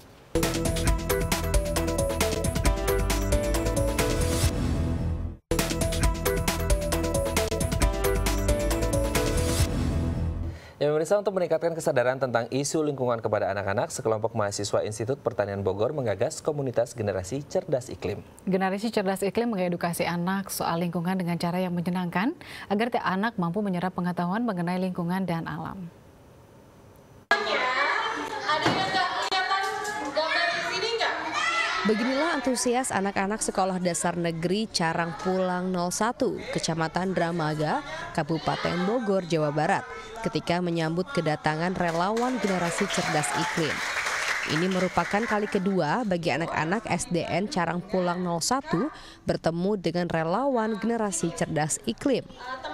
Ya, pemirsa, untuk meningkatkan kesadaran tentang isu lingkungan kepada anak-anak, sekelompok mahasiswa Institut Pertanian Bogor menggagas komunitas Generasi Cerdas Iklim. Generasi Cerdas Iklim mengedukasi anak soal lingkungan dengan cara yang menyenangkan, agar tiap anak mampu menyerap pengetahuan mengenai lingkungan dan alam. Beginilah antusias anak-anak Sekolah Dasar Negeri Carang Pulang nol satu, Kecamatan Dramaga, Kabupaten Bogor, Jawa Barat, ketika menyambut kedatangan relawan Generasi Cerdas Iklim. Ini merupakan kali kedua bagi anak-anak S D N Carang Pulang nol satu bertemu dengan relawan Generasi Cerdas Iklim.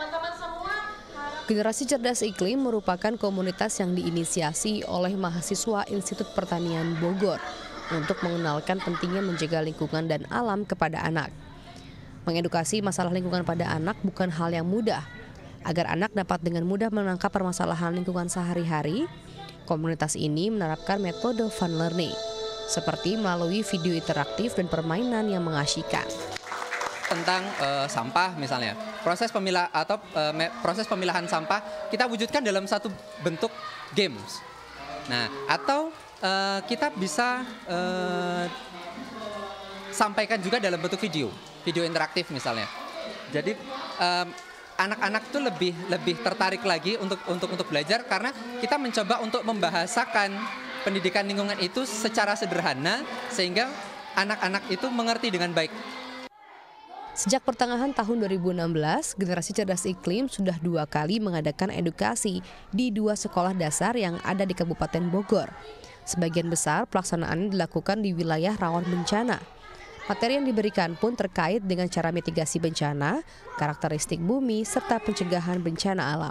Generasi Cerdas Iklim merupakan komunitas yang diinisiasi oleh mahasiswa Institut Pertanian Bogor untuk mengenalkan pentingnya menjaga lingkungan dan alam kepada anak. Mengedukasi masalah lingkungan pada anak bukan hal yang mudah. Agar anak dapat dengan mudah menangkap permasalahan lingkungan sehari-hari, komunitas ini menerapkan metode fun learning, seperti melalui video interaktif dan permainan yang mengasyikkan. Tentang uh, sampah misalnya, proses pemilah atau uh, me, proses pemilahan sampah kita wujudkan dalam satu bentuk games. Nah, atau Uh, kita bisa uh, sampaikan juga dalam bentuk video, video interaktif misalnya. Jadi um, anak-anak tuh lebih lebih tertarik lagi untuk untuk untuk belajar karena kita mencoba untuk membahasakan pendidikan lingkungan itu secara sederhana sehingga anak-anak itu mengerti dengan baik. Sejak pertengahan tahun dua ribu enam belas, Generasi Cerdas Iklim sudah dua kali mengadakan edukasi di dua sekolah dasar yang ada di Kabupaten Bogor. Sebagian besar pelaksanaannya dilakukan di wilayah rawan bencana. Materi yang diberikan pun terkait dengan cara mitigasi bencana, karakteristik bumi, serta pencegahan bencana alam.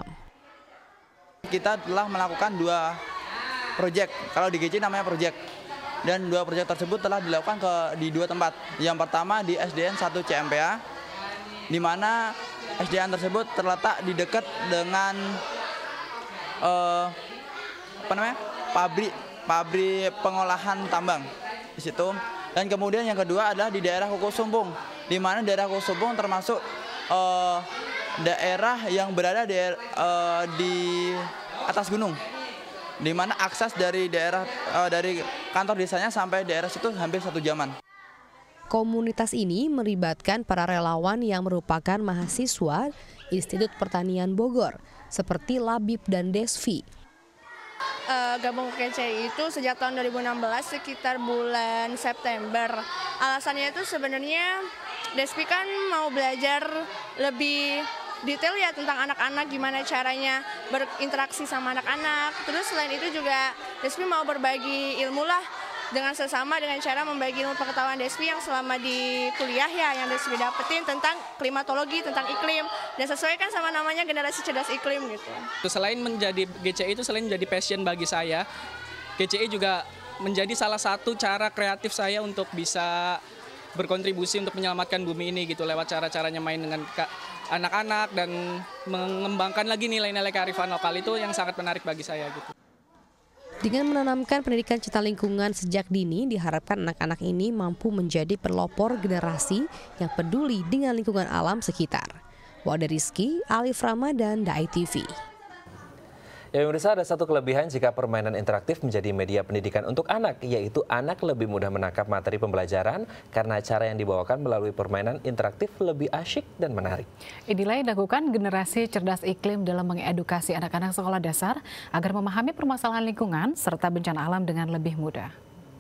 Kita telah melakukan dua proyek, kalau di G C namanya proyek. Dan dua proyek tersebut telah dilakukan ke, di dua tempat. Yang pertama di S D N satu C M P A, di mana S D N tersebut terletak di dekat dengan uh, apa namanya? pabrik pabrik pengolahan tambang di situ. Dan kemudian yang kedua adalah di daerah Kukusumpung, di mana daerah Kukusumpung termasuk uh, daerah yang berada di, uh, di atas gunung, di mana akses dari daerah uh, dari kantor desanya sampai daerah situ hampir satu jaman. Komunitas ini melibatkan para relawan yang merupakan mahasiswa Institut Pertanian Bogor, seperti Labib dan Desvi. Uh, gabung ke K C I itu sejak tahun dua ribu enam belas sekitar bulan September. Alasannya itu sebenarnya Desvi kan mau belajar lebih detail ya tentang anak-anak, gimana caranya berinteraksi sama anak-anak. Terus selain itu juga Desvi mau berbagi ilmu lah dengan sesama dengan cara membagi ilmu pengetahuan Desvi yang selama di kuliah ya, yang Desvi dapetin tentang klimatologi, tentang iklim, dan sesuai kan sama namanya generasi cerdas iklim gitu. Selain menjadi G C I itu selain menjadi passion bagi saya, G C I juga menjadi salah satu cara kreatif saya untuk bisa berkontribusi untuk menyelamatkan bumi ini gitu, lewat cara-caranya main dengan anak-anak dan mengembangkan lagi nilai-nilai kearifan lokal itu yang sangat menarik bagi saya gitu. Dengan menanamkan pendidikan cinta lingkungan sejak dini, diharapkan anak-anak ini mampu menjadi pelopor generasi yang peduli dengan lingkungan alam sekitar. Wada Rizky, Alif Ramadan, D A I T V. Ya pemirsa, ada satu kelebihan jika permainan interaktif menjadi media pendidikan untuk anak, yaitu anak lebih mudah menangkap materi pembelajaran karena cara yang dibawakan melalui permainan interaktif lebih asyik dan menarik. Inilah yang dilakukan generasi cerdas iklim dalam mengedukasi anak-anak sekolah dasar agar memahami permasalahan lingkungan serta bencana alam dengan lebih mudah.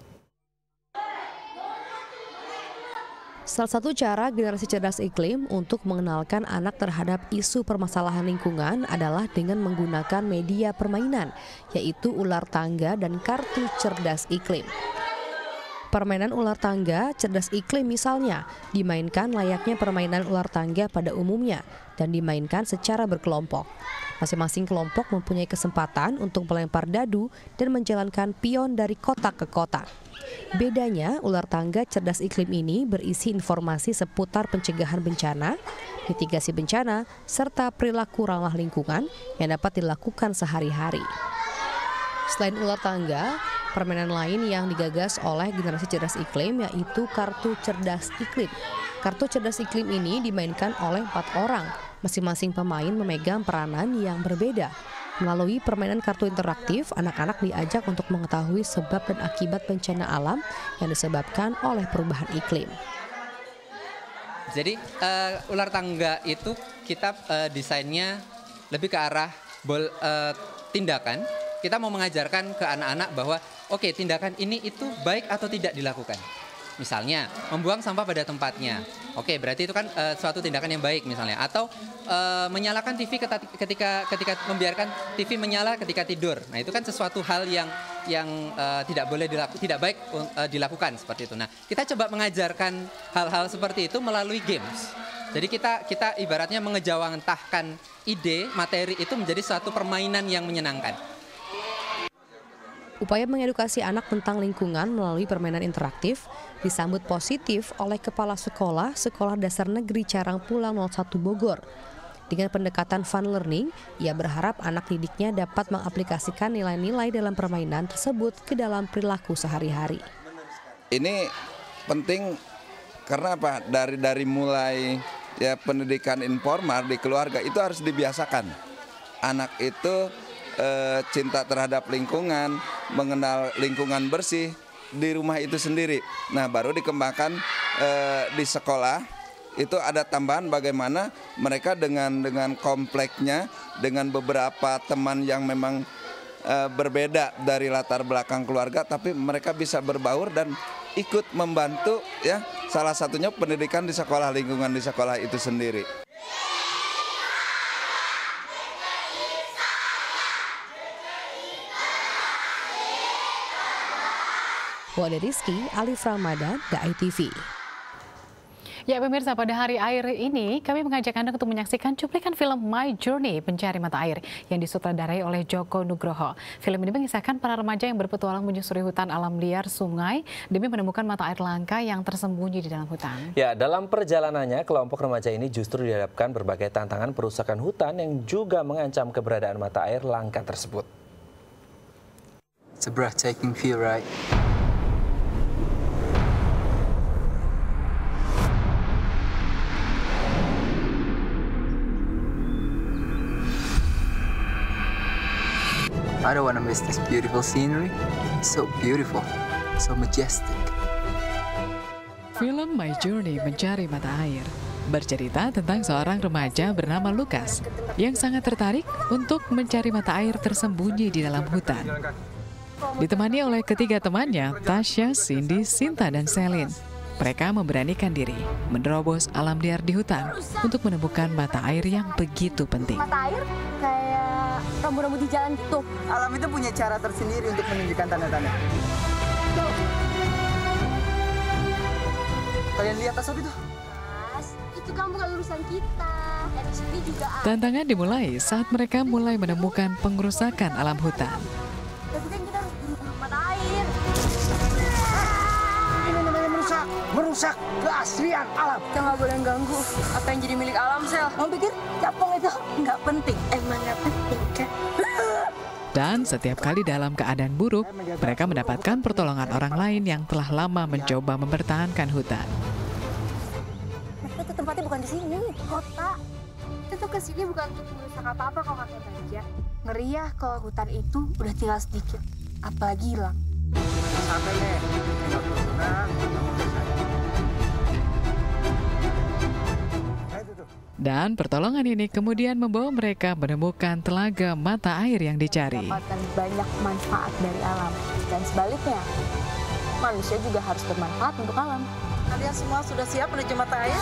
Salah satu cara generasi cerdas iklim untuk mengenalkan anak terhadap isu permasalahan lingkungan adalah dengan menggunakan media permainan, yaitu ular tangga dan kartu cerdas iklim. Permainan ular tangga cerdas iklim misalnya dimainkan layaknya permainan ular tangga pada umumnya dan dimainkan secara berkelompok. Masing-masing kelompok mempunyai kesempatan untuk melempar dadu dan menjalankan pion dari kotak ke kotak. Bedanya, ular tangga cerdas iklim ini berisi informasi seputar pencegahan bencana, mitigasi bencana, serta perilaku ramah lingkungan yang dapat dilakukan sehari-hari. Selain ular tangga, permainan lain yang digagas oleh generasi cerdas iklim yaitu kartu cerdas iklim. Kartu cerdas iklim ini dimainkan oleh empat orang, masing-masing pemain memegang peranan yang berbeda. Melalui permainan kartu interaktif, anak-anak diajak untuk mengetahui sebab dan akibat bencana alam yang disebabkan oleh perubahan iklim. Jadi uh, ular tangga itu kita uh, desainnya lebih ke arah bol, uh, tindakan. Kita mau mengajarkan ke anak-anak bahwa oke, okay, tindakan ini itu baik atau tidak dilakukan. Misalnya membuang sampah pada tempatnya. Oke, okay, berarti itu kan uh, suatu tindakan yang baik misalnya. Atau uh, menyalakan T V ketika ketika membiarkan T V menyala ketika tidur. Nah, itu kan sesuatu hal yang yang uh, tidak boleh dilaku, tidak baik uh, dilakukan seperti itu. Nah, kita coba mengajarkan hal-hal seperti itu melalui games. Jadi kita kita ibaratnya mengejawantahkan ide, materi itu menjadi suatu permainan yang menyenangkan. Upaya mengedukasi anak tentang lingkungan melalui permainan interaktif disambut positif oleh Kepala Sekolah Sekolah Dasar Negeri Carangpulang nol satu Bogor. Dengan pendekatan fun learning, ia berharap anak didiknya dapat mengaplikasikan nilai-nilai dalam permainan tersebut ke dalam perilaku sehari-hari. Ini penting karena apa? Dari dari mulai ya pendidikan informal di keluarga itu harus dibiasakan. Anak itu eh, cinta terhadap lingkungan, mengenal lingkungan bersih di rumah itu sendiri. Nah, baru dikembangkan eh, di sekolah itu ada tambahan bagaimana mereka dengan dengan kompleknya, dengan beberapa teman yang memang eh, berbeda dari latar belakang keluarga, tapi mereka bisa berbaur dan ikut membantu ya. Salah satunya pendidikan di sekolah, lingkungan di sekolah itu sendiri. Wada Rizky, Alif Ramadan, D A I T V. Ya pemirsa, pada hari air ini kami mengajak Anda untuk menyaksikan cuplikan film My Journey Pencari Mata Air yang disutradarai oleh Joko Nugroho. Film ini mengisahkan para remaja yang berpetualang menyusuri hutan alam liar sungai demi menemukan mata air langka yang tersembunyi di dalam hutan. Ya, dalam perjalanannya kelompok remaja ini justru dihadapkan berbagai tantangan perusakan hutan yang juga mengancam keberadaan mata air langka tersebut. It's a breathtaking view, right? I don't want to miss this beautiful scenery. It's so beautiful, so majestic. Film My Journey Mencari Mata Air bercerita tentang seorang remaja bernama Lucas yang sangat tertarik untuk mencari mata air tersembunyi di dalam hutan. Ditemani oleh ketiga temannya, Tasya, Cindy, Sinta, dan Celine. Mereka memberanikan diri menerobos alam liar di hutan untuk menemukan mata air yang begitu penting. Mata air kayak rambu-rambu di jalan gitu. Alam itu punya cara tersendiri untuk menunjukkan tanda-tanda. Kalian lihat asap itu? Mas, itu kan bukan urusan kita. Dan di sini juga ada. Tantangan dimulai saat mereka mulai menemukan pengerusakan alam hutan. Tapi kan kita harus buru-buru mata air. Ini namanya merusak, merusak keaslian alam. Kita nggak boleh ganggu apa yang jadi milik alam, Sel. Kamu pikir capung itu nggak penting? Emang nggak penting kan? Dan setiap kali dalam keadaan buruk, mereka mendapatkan pertolongan orang lain yang telah lama mencoba mempertahankan hutan. Itu tempatnya bukan di sini, kota. Kita tuh kesini bukan untuk merusak apa-apa kalau kata Baja. Ngeri ya kalau hutan itu udah tinggal sedikit, apalagi hilang. Sampai deh, tenang. Dan pertolongan ini kemudian membawa mereka menemukan telaga mata air yang dicari. Mendapatkan banyak manfaat dari alam. Dan sebaliknya, manusia juga harus bermanfaat untuk alam. Kalian semua sudah siap menuju mata air?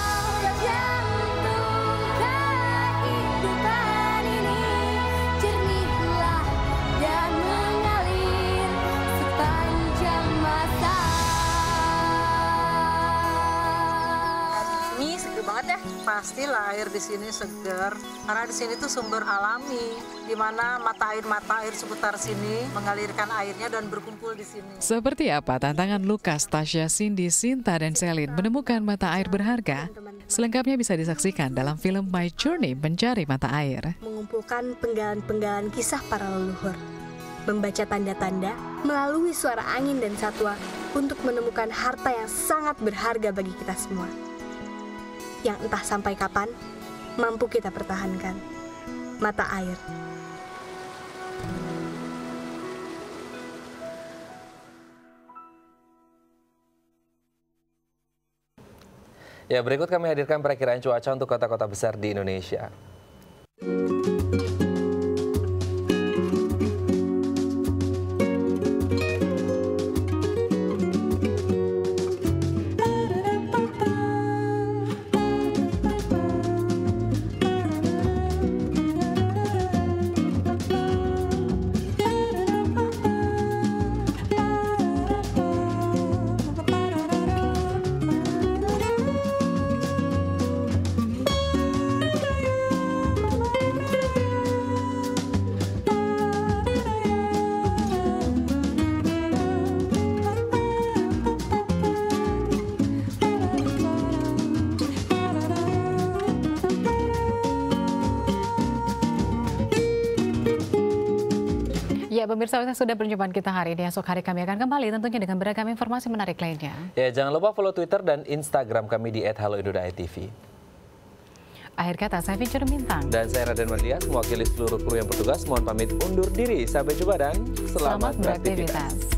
Banget ya, pastilah air di sini segar karena di sini tuh sumber alami di mana mata air mata air seputar sini mengalirkan airnya dan berkumpul di sini. Seperti apa tantangan Lucas, Tasya, Cindy, Sinta, dan Celine menemukan mata air berharga? Selengkapnya bisa disaksikan dalam film My Journey Mencari Mata Air. Mengumpulkan penggalan-penggalan kisah para leluhur, membaca tanda-tanda melalui suara angin dan satwa untuk menemukan harta yang sangat berharga bagi kita semua. Yang entah sampai kapan mampu kita pertahankan, mata air. Ya, berikut kami hadirkan perakiraan cuaca untuk kota-kota besar di Indonesia. Ya, pemirsa, sudah perjumpaan kita hari ini. Esok hari kami akan kembali tentunya dengan beragam informasi menarik lainnya. Ya, jangan lupa follow Twitter dan Instagram kami di et halo indonesia T V. Akhir kata, saya Vincent Bintang. Dan saya Raden Mardias, mewakili seluruh kru yang bertugas. Mohon pamit undur diri. Sampai jumpa dan selamat, selamat beraktivitas.